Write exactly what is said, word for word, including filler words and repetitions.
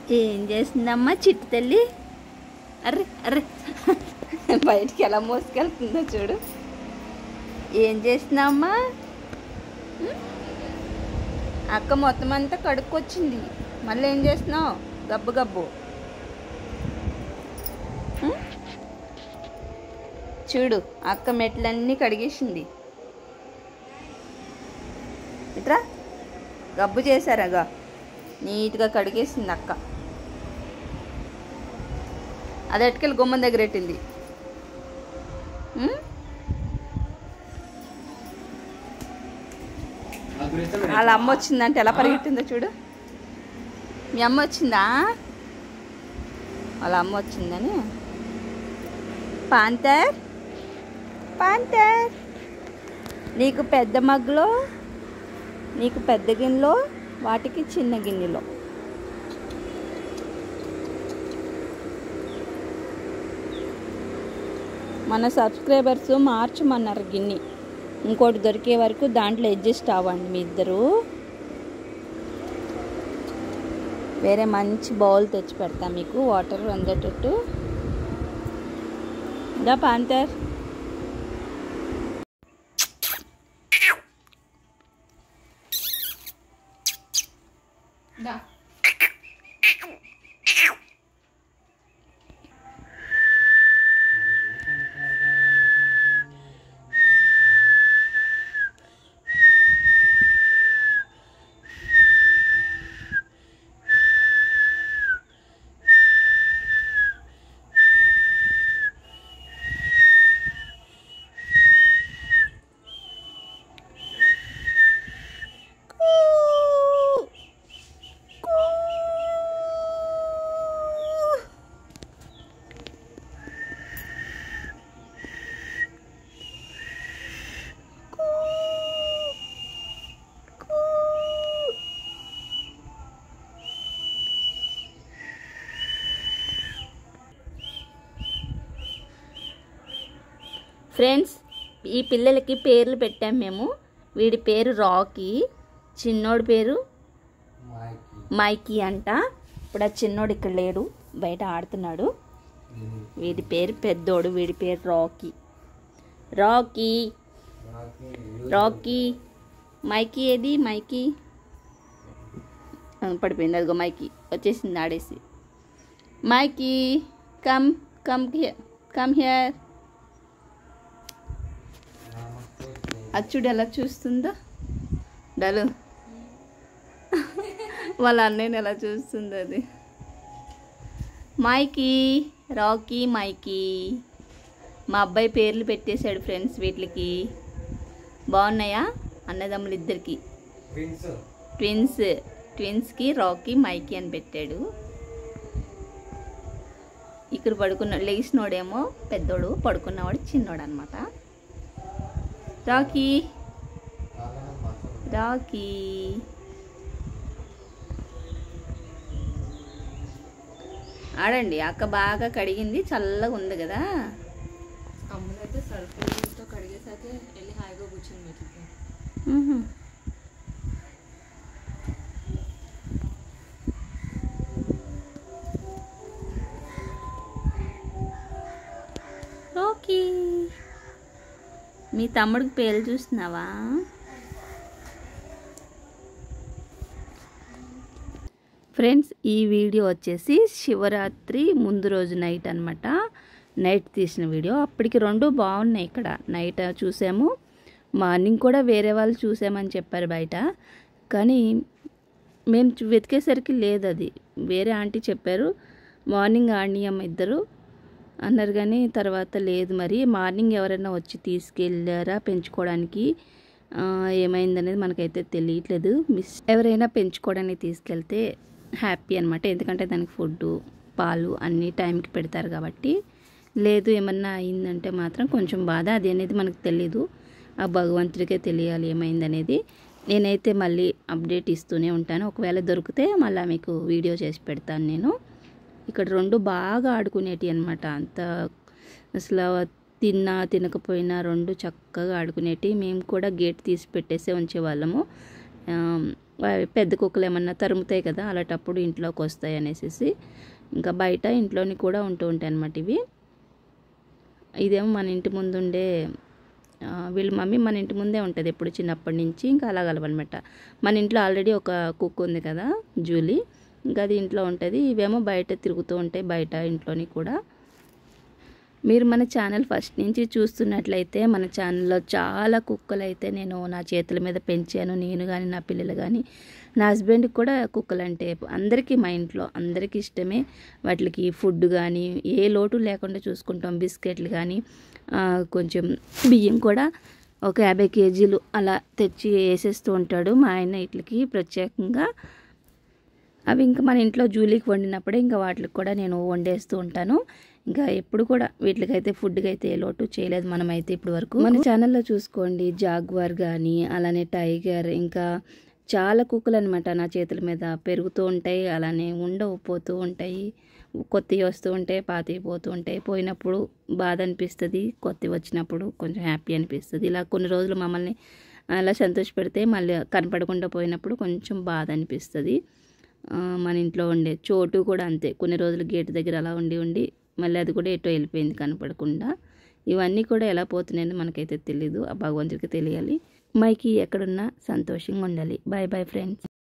ఏం చేసిందమ్మా చిట్టు తల్లి? అర్రే అర్రే బయటికి ఎలా మోసుకెళ్తుందో చూడు. ఏం చేస్తున్నావమ్మా? అక్క మొత్తం అంతా కడుక్కొచ్చింది, మళ్ళీ ఏం చేస్తున్నావు? గబ్బు గబ్బు చూడు, అక్క మెట్లన్నీ కడిగేసింది. ఇట్రా, గబ్బు చేశారగా నీట్గా కడిగేసింది అక్క. అది ఎట్టుకెళ్ళి గుమ్మం దగ్గర పెట్టింది. వాళ్ళ అమ్మ వచ్చిందంటే ఎలా పరిగెట్టిందో చూడు. మీ అమ్మ వచ్చిందా? వాళ్ళ అమ్మ వచ్చిందని. పాంతర్ పాంతర్ నీకు పెద్ద మగ్గులో, నీకు పెద్ద గిన్నెలో, వాటికి చిన్న గిన్నెలో. మన సబ్స్క్రైబర్స్ మార్చమన్నారు గిన్నె, ఇంకోటి దొరికే వరకు దాంట్లో అడ్జస్ట్ అవ్వండి మీ ఇద్దరు. వేరే మంచి బౌల్ తెచ్చి పెడతా మీకు, వాటర్ అందేటట్టు. దా పాంతర్. దా ఫ్రెండ్స్, ఈ పిల్లలకి పేర్లు పెట్టాం మేము. వీడి పేరు రాకీ, చిన్నోడి పేరు మైకీ అంట. ఇప్పుడు ఆ చిన్నోడు ఇక్కడ లేడు, బయట ఆడుతున్నాడు. వీడి పేరు పెద్దోడు, వీడి పేరు రాకీ. రాకీ రాకీ మైకీ ఏది? మైకీ పడిపోయింది, అదిగో మైకీ వచ్చేసింది ఆడేసి. Mikey come come here, come here. అచ్చుడు ఎలా చూస్తుందో డలు, వాళ్ళ అన్నయ్యని ఎలా చూస్తుందో అది. Mikey, Rocky, Mikey. మా అబ్బాయి పేర్లు పెట్టేశాడు ఫ్రెండ్స్ వీటికి. బాగున్నాయా? అన్నదమ్ములు ఇద్దరికి ట్విన్స్. ట్విన్స్కి రాకీ, మైకీ అని పెట్టాడు. ఇక్కడ పడుకున్నాడు, లేచినోడేమో పెద్దోడు, పడుకున్నవాడు చిన్నోడు అనమాట. రాకీ రాకీ ఆడండి. అక్క బాగా కడిగింది, చల్లగా ఉంది కదా. అమ్మనైతే సర్ఫ్తో కడిగేసాక వెళ్ళి హాయిగా కూర్చొని మెట్లకి. రాకీ, మీ తమ్ముడికి పేర్లు చూస్తున్నావా? ఫ్రెండ్స్, ఈ వీడియో వచ్చేసి శివరాత్రి ముందు రోజు నైట్ అనమాట. నైట్ తీసిన వీడియో. అప్పటికి రెండు బాగున్నాయి. ఇక్కడ నైట్ చూసాము, మార్నింగ్ కూడా వేరే వాళ్ళు చూసామని చెప్పారు బయట. కానీ మేము వెతికేసరికి లేదు, అది వేరే ఆంటీ చెప్పారు. మార్నింగ్ ఆంటీయమ్మ ఇద్దరు అన్నారు, కానీ తర్వాత లేదు. మరి మార్నింగ్ ఎవరైనా వచ్చి తీసుకెళ్ళారా పెంచుకోవడానికి, ఏమైందనేది మనకైతే తెలియట్లేదు. మిస్ ఎవరైనా పెంచుకోవడానికి తీసుకెళ్తే హ్యాపీ అనమాట, ఎందుకంటే దానికి ఫుడ్డు, పాలు అన్నీ టైంకి పెడతారు కాబట్టి. లేదు ఏమన్నా అయిందంటే మాత్రం కొంచెం బాధ. అది అనేది మనకు తెలీదు, ఆ భగవంతుడికే తెలియాలి ఏమైందనేది. నేనైతే మళ్ళీ అప్డేట్ ఇస్తూనే ఉంటాను. ఒకవేళ దొరికితే మళ్ళీ మీకు వీడియో చేసి పెడతాను నేను. ఇక్కడ రెండు బాగా ఆడుకునేటి అనమాట. అంత అసలు తిన్నా తినకపోయినా రెండు చక్కగా ఆడుకునేటి. మేము కూడా గేట్ తీసి పెట్టేసే ఉంచేవాళ్ళము. పెద్ద కుక్కలు ఏమన్నా తరుముతాయి కదా, అలాంటప్పుడు ఇంట్లోకి వస్తాయి అనేసి. ఇంకా బయట ఇంట్లోని కూడా ఉంటూ ఉంటాయి అన్నమాట ఇవి. ఇదేమో మన ఇంటి ముందు ఉండే వీళ్ళ మమ్మీ మన ఇంటి ముందే ఉంటుంది ఎప్పుడు చిన్నప్పటి నుంచి. ఇంకా అలాగలవన్నమాట. మన ఇంట్లో ఆల్రెడీ ఒక కుక్క ఉంది కదా జూలీ, ఇంకా అది ఇంట్లో ఉంటుంది. ఇవేమో బయట తిరుగుతూ ఉంటాయి, బయట ఇంట్లోని కూడా. మీరు మన ఛానల్ ఫస్ట్ నుంచి చూస్తున్నట్లయితే మన ఛానల్లో చాలా కుక్కలు అయితే నేను నా చేతుల మీద పెంచాను. నేను కానీ నా పిల్లలు కానీ. నా హస్బెండ్కి కూడా కుక్కలు అంటే అందరికీ, మా ఇంట్లో అందరికీ ఇష్టమే. వాటికి ఫుడ్ కానీ ఏ లోటు లేకుండా చూసుకుంటాం. బిస్కెట్లు కానీ కొంచెం బియ్యం కూడా ఒక యాభై కేజీలు అలా తెచ్చి వేసేస్తూ ఉంటాడు మా ఆయన వీటికి ప్రత్యేకంగా. అవి ఇంకా మన ఇంట్లో జూలీకి వండినప్పుడే ఇంకా వాటికి కూడా నేను వండేస్తూ ఉంటాను. ఇంకా ఎప్పుడు కూడా వీటికైతే ఫుడ్కి అయితే ఏ లోటు చేయలేదు మనమైతే ఇప్పుడు వరకు. మన ఛానల్లో చూసుకోండి, జాగ్వార్ కానీ అలానే టైగర్, ఇంకా చాలా కుక్కలు అనమాట నా చేతుల మీద పెరుగుతూ ఉంటాయి. అలానే ఉండవు, పోతూ ఉంటాయి. కొత్తవి వస్తూ ఉంటాయి, పాతవి పోతూ ఉంటాయి. పోయినప్పుడు బాధ అనిపిస్తుంది, కొత్తవి వచ్చినప్పుడు కొంచెం హ్యాపీ అనిపిస్తుంది. ఇలా కొన్ని రోజులు మమ్మల్ని అలా సంతోషపెడితే మళ్ళీ కనపడకుండా పోయినప్పుడు కొంచెం బాధ అనిపిస్తుంది. మన ఇంట్లో ఉండే చోటు కూడా అంతే, కొన్ని రోజులు గేటు దగ్గర అలా ఉండి ఉండి మళ్ళీ అది కూడా ఎటో వెళ్ళిపోయింది కనపడకుండా. ఇవన్నీ కూడా ఎలా పోతున్నాయని మనకైతే తెలీదు, ఆ భగవంతుడికి తెలియాలి. మైకి ఎక్కడున్నా సంతోషంగా ఉండాలి. Bye bye friends.